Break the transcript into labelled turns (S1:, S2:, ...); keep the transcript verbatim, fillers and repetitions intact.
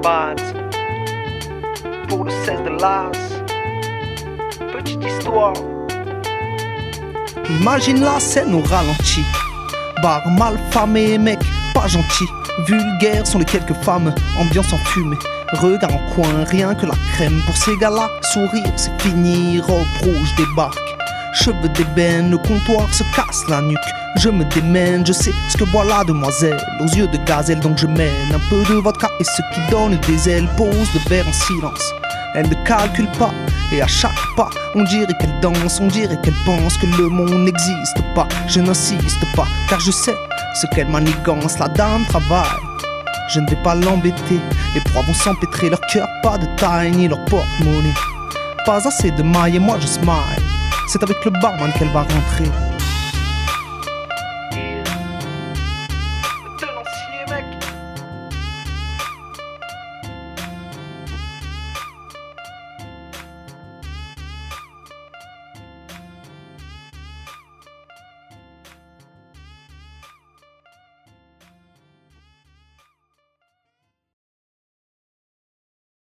S1: maths. Pour le seize de l'As. Petite histoire.
S2: Imagine la scène au ralenti. Bar mal famé, mec, pas gentil. Vulgaires sont les quelques femmes, ambiance enfumée. Regard en coin, rien que la crème. Pour ces gars-là, sourire, c'est fini. Robe rouge débarque. Cheveux d'ébène, le comptoir se casse la nuque. Je me démène, je sais ce que boit la demoiselle. Aux yeux de gazelle, donc je mène un peu de vodka et ce qui donne des ailes. Pose le verre en silence. Elle ne calcule pas, et à chaque pas, on dirait qu'elle danse, on dirait qu'elle pense que le monde n'existe pas. Je n'insiste pas, car je sais ce qu'elle manigance. La dame travaille, je ne vais pas l'embêter. Les proies vont s'empêtrer, leur cœur pas de taille, ni leur porte-monnaie. Pas assez de mailles et moi je smile. C'est avec le barman qu'elle va rentrer.